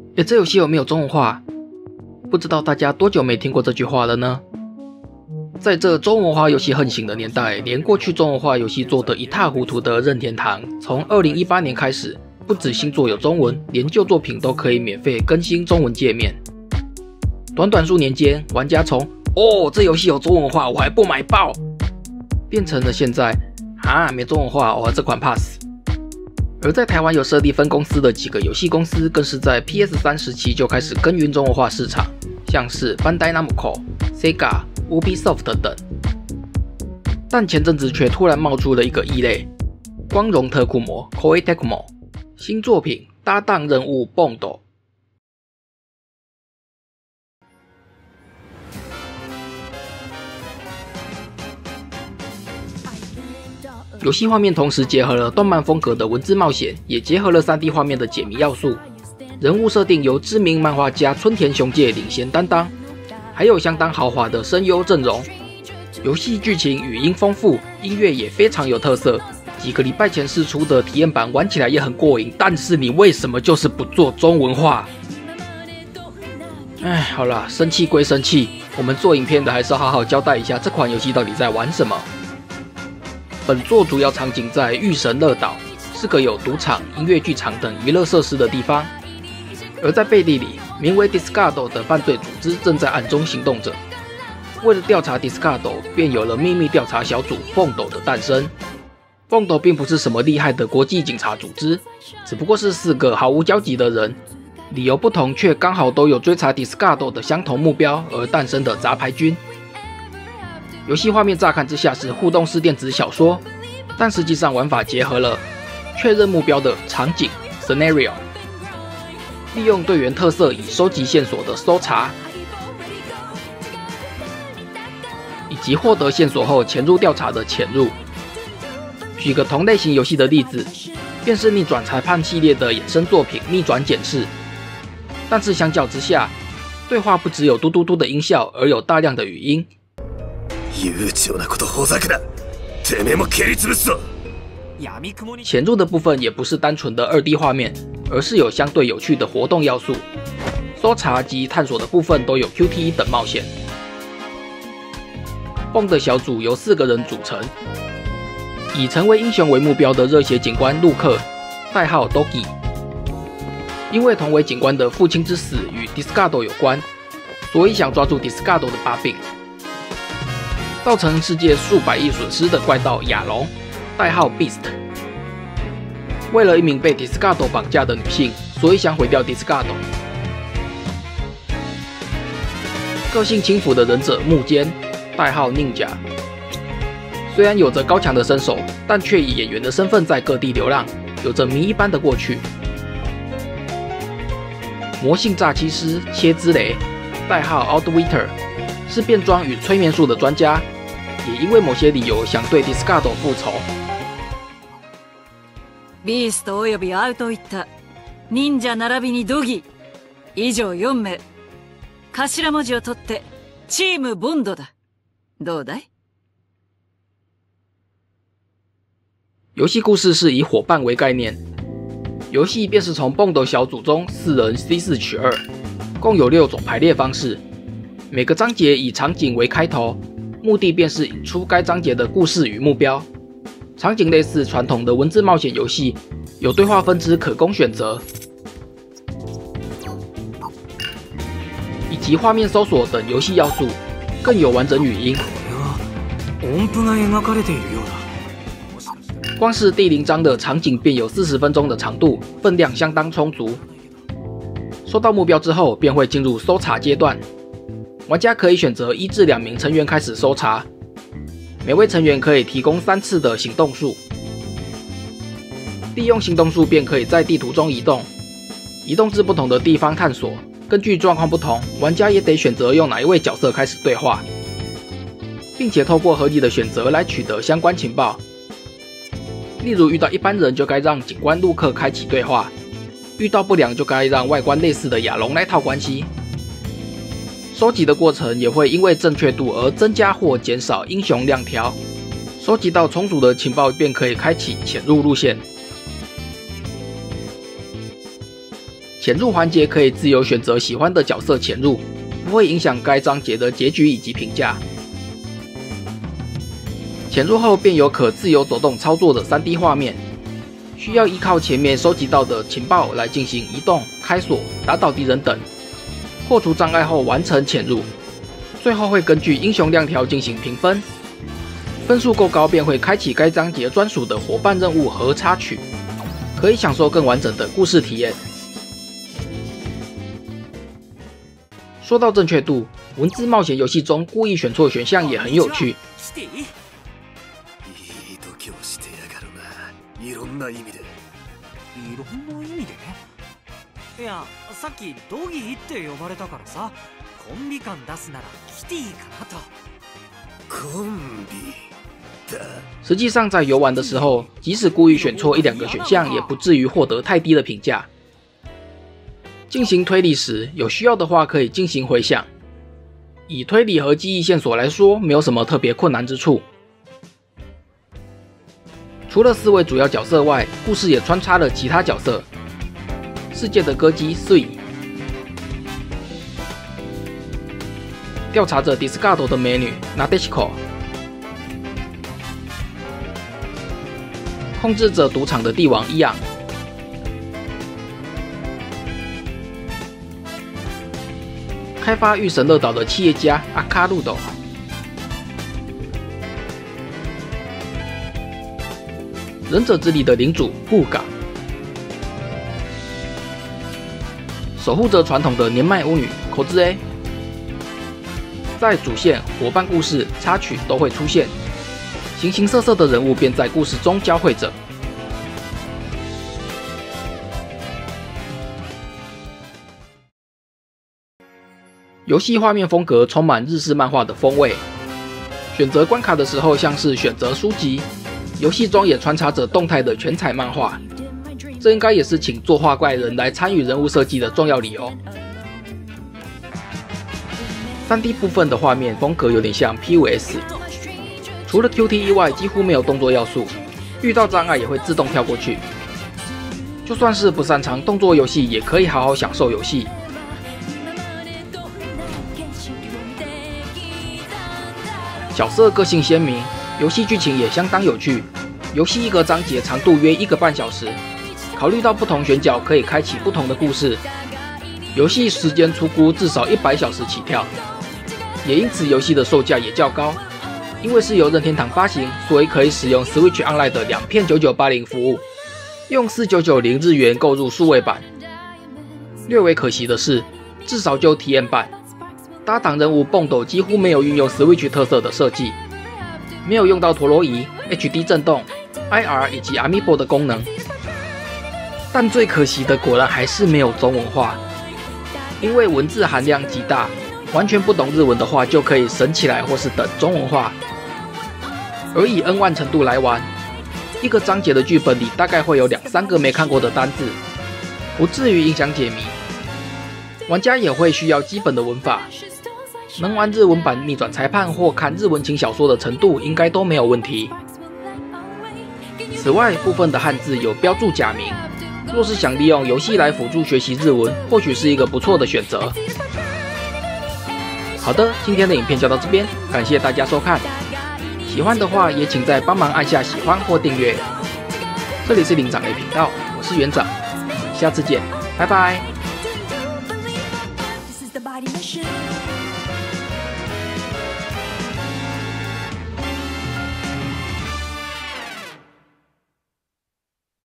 这游戏有没有中文化？不知道大家多久没听过这句话了呢？在这中文化游戏横行的年代，连过去中文化游戏做得一塌糊涂的任天堂，从2018年开始，不止新作有中文，连旧作品都可以免费更新中文界面。短短数年间，玩家从这游戏有中文化，我还不买爆，变成了现在没中文化，这款 pass。而在台湾有设立分公司的几个游戏公司，更是在 PS3 时期就开始耕耘中文化市场，像是 Bandai Namco、Sega、Ubisoft 等。但前阵子却突然冒出了一个异类——光荣特库摩 Koei Tecmo 新作品搭档任务 Bond。游戏画面同时结合了动漫风格的文字冒险，也结合了 3D 画面的解谜要素。人物设定由知名漫画家村田雄介领衔担当，还有相当豪华的声优阵容。游戏剧情语音丰富，音乐也非常有特色。几个礼拜前释出的体验版玩起来也很过瘾，但是你为什么就是不做中文化？好啦，生气归生气，我们做影片的还是要好好交代一下这款游戏到底在玩什么。本作主要场景在御神乐岛，是个有赌场、音乐剧场等娱乐设施的地方。而在背地里，名为 Discardo 的犯罪组织正在暗中行动着。为了调查 Discardo， 便有了秘密调查小组 Bond 的诞生。Bond 并不是什么厉害的国际警察组织，只不过是4个毫无交集的人，理由不同却刚好都有追查 Discardo 的相同目标而诞生的杂牌军。游戏画面乍看之下是互动式电子小说，但实际上玩法结合了确认目标的场景 scenario， 利用队员特色以收集线索的搜查，以及获得线索后潜入调查的潜入。举个同类型游戏的例子，便是逆转裁判系列的衍生作品逆转检视，但是相较之下，对话不只有嘟嘟嘟的音效，而有大量的语音。潜入的部分也不是单纯的2D 画面，而是有相对有趣的活动要素。搜查及探索的部分都有 QTE 等冒险。Bond 的小组由4个人组成，以成为英雄为目标的热血警官陆克，代号 Dogi， 因为同为警官的父亲之死与 Discardo 有关，所以想抓住 Discardo 的把柄。造成世界数百亿损失的怪盗亚龙，代号 Beast， 为了一名被 Discardo 绑架的女性，所以想毁掉 Discardo。个性轻浮的忍者木间，代号 Ninja， 虽然有着高强的身手，但却以演员的身份在各地流浪，有着谜一般的过去。魔性诈欺师切之雷，代号 Outwiter， 是变装与催眠术的专家，也因为某些理由想对 Discardo 复仇。 ビーストおよびアウトイッタ、忍者並びにドギ、以上4名。頭文字を取ってチームボンドだ。どうだい？ 游戏故事是以伙伴为概念，游戏便是从 Bond 小组中4人 C4 取2，共有6种排列方式。每个章节以场景为开头，目的便是引出该章节的故事与目标。场景类似传统的文字冒险游戏，有对话分支可供选择，以及画面搜索等游戏要素，更有完整语音。光是第0章的场景便有40分钟的长度，分量相当充足。收到目标之后，便会进入搜查阶段。玩家可以选择1至2名成员开始搜查，每位成员可以提供3次的行动数，利用行动数便可以在地图中移动，移动至不同的地方探索。根据状况不同，玩家也得选择用哪一位角色开始对话，并且透过合理的选择来取得相关情报。例如遇到一般人就该让警官陆克开启对话，遇到不良就该让外观类似的亚龙来套关系。收集的过程也会因为正确度而增加或减少英雄量条，收集到充足的情报便可以开启潜入路线。 潜入环节可以自由选择喜欢的角色潜入，不会影响该章节的结局以及评价。潜入后便有可自由走动操作的 3D 画面，需要依靠前面收集到的情报来进行移动、开锁、打倒敌人等，破除障碍后完成潜入。最后会根据英雄量条进行评分，分数够高便会开启该章节专属的伙伴任务和插曲，可以享受更完整的故事体验。说到正确度，文字冒险游戏中故意选錯选项也很有趣。 いろんな意味でいや、さっきドギーって呼ばれたからさ、コンビ感出すならキティかなと。コンビだ。 实际上在游玩的时候，即使故意选错1、2个选项，也不至于获得太低的评价。进行推理时，有需要的话可以进行回想。以推理和记忆线索来说，没有什么特别困难之处。除了4位主要角色外，故事也穿插了其他角色。世界的歌姬 Sui， 调查者 Discard 的美女 Nadeshiko， 控制着赌场的帝王伊昂，开发御神乐岛的企业家阿卡路斗，忍者之里的领主布嘎，守护着传统的年迈巫女口之 A， 在主线、伙伴故事、插曲都会出现，形形色色的人物便在故事中交汇着。游戏画面风格充满日式漫画的风味，选择关卡的时候像是选择书籍，游戏中也穿插着动态的全彩漫画，这应该也是请作画怪人来参与人物设计的重要理由。3D 部分的画面风格有点像 PVS， 除了 QT 以外几乎没有动作要素，遇到障碍也会自动跳过去。就算是不擅长动作游戏，也可以好好享受游戏。角色个性鲜明，游戏剧情也相当有趣。游戏一个章节长度约1个半小时，考虑到不同选角可以开启不同的故事，游戏时间初估至少100小时起跳，也因此游戏的售价也较高。因为是由任天堂发行，所以可以使用 Switch Online 的2片9980服务，用4990日元购入数位版。略为可惜的是，至少就体验版，搭档人物蹦斗几乎没有运用 Switch 特色的设计，没有用到陀螺仪、HD 震动、IR 以及 Amiibo 的功能。但最可惜的果然还是没有中文化，因为文字含量极大，完全不懂日文的话就可以省起来或是等中文化。而以 N1 程度来玩，一个章节的剧本里大概会有2、3个没看过的单字，不至于影响解谜。玩家也会需要基本的文法，能玩日文版逆转裁判或看日文轻小说的程度应该都没有问题。此外，部分的汉字有标注假名，若是想利用游戏来辅助学习日文，或许是一个不错的选择。好的，今天的影片就到这边，感谢大家收看。喜欢的话也请再帮忙按下喜欢或订阅。这里是灵长类频道，我是园长，下次见，拜拜。 This is the body machine.